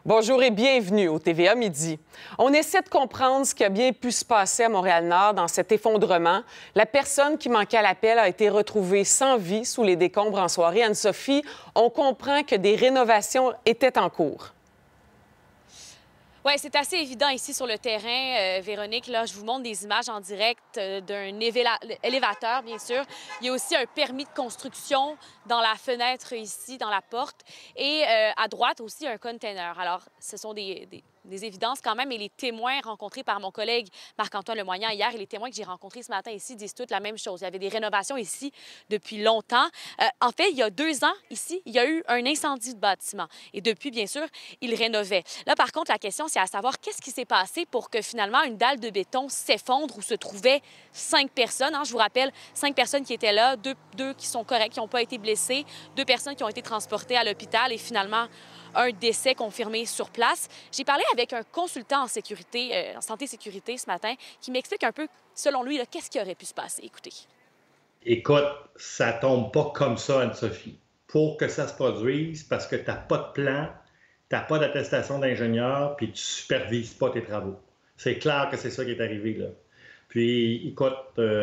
Bonjour et bienvenue au TVA Midi. On essaie de comprendre ce qui a bien pu se passer à Montréal-Nord dans cet effondrement. La personne qui manquait à l'appel a été retrouvée sans vie sous les décombres en soirée. Anne-Sophie, on comprend que des rénovations étaient en cours. Oui, c'est assez évident ici sur le terrain, Véronique. Là, je vous montre des images en direct d'un élévateur, bien sûr. Il y a aussi un permis de construction dans la fenêtre ici, dans la porte. Et à droite aussi, un container. Alors, ce sont des évidences quand même. Et les témoins rencontrés par mon collègue Marc-Antoine Lemoynian hier et les témoins que j'ai rencontrés ce matin ici disent toutes la même chose. Il y avait des rénovations ici depuis longtemps. En fait, il y a 2 ans, ici, il y a eu un incendie de bâtiment. Et depuis, bien sûr, ils rénovaient. Là, par contre, la question, c'est à savoir qu'est-ce qui s'est passé pour que finalement une dalle de béton s'effondre où se trouvaient 5 personnes. Je vous rappelle, 5 personnes qui étaient là, deux qui sont correctes, qui n'ont pas été blessées, 2 personnes qui ont été transportées à l'hôpital et finalement un décès confirmé sur place. J'ai parlé avec un consultant en sécurité, en santé-sécurité ce matin qui m'explique un peu, selon lui, qu'est-ce qui aurait pu se passer. Écoutez. Écoute, ça tombe pas comme ça, Anne-Sophie. Pour que ça se produise, parce que tu n'as pas de plan, tu n'as pas d'attestation d'ingénieur, puis tu ne supervises pas tes travaux. C'est clair que c'est ça qui est arrivé, là. Puis, écoute,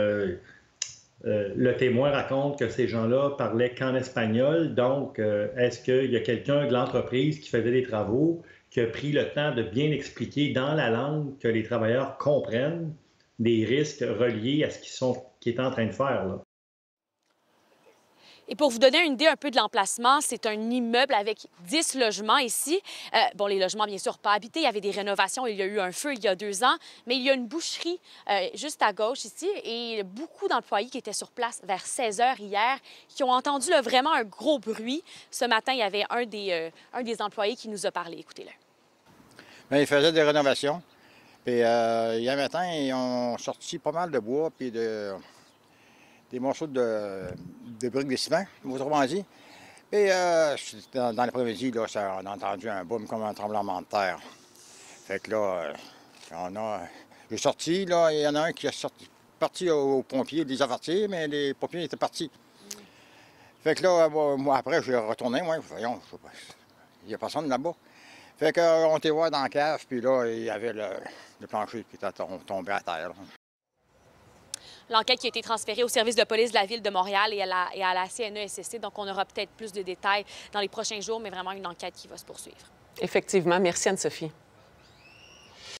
le témoin raconte que ces gens-là parlaient qu'en espagnol. Donc, est-ce qu'il y a quelqu'un de l'entreprise qui faisait des travaux, qui a pris le temps de bien expliquer dans la langue que les travailleurs comprennent des risques reliés à ce qu'ils est en train de faire, là? Et pour vous donner une idée un peu de l'emplacement, c'est un immeuble avec 10 logements ici. Bon, les logements, bien sûr, pas habités. Il y avait des rénovations. Il y a eu un feu il y a 2 ans. Mais il y a une boucherie juste à gauche ici et beaucoup d'employés qui étaient sur place vers 16 heures hier qui ont entendu vraiment un gros bruit. Ce matin, il y avait un des employés qui nous a parlé. Écoutez-le. Bien, ils faisaient des rénovations. Puis hier matin, ils ont sorti pas mal de bois puis des morceaux de briques de ciment, autrement dit. Et dans l'après-midi, là, on a entendu un boom comme un tremblement de terre. Fait que là, j'ai sorti, là, il y en a un qui est parti aux pompiers, les avertir, mais les pompiers étaient partis. Fait que là, moi, après, j'ai retourné, moi, voyons, il n'y a personne là-bas. Fait qu'on était voir dans la cave, puis là, il y avait le plancher qui était tombé à terre, là. L'enquête qui a été transférée au service de police de la Ville de Montréal et à la CNESST. Donc, on aura peut-être plus de détails dans les prochains jours, mais vraiment une enquête qui va se poursuivre. Effectivement. Merci, Anne-Sophie.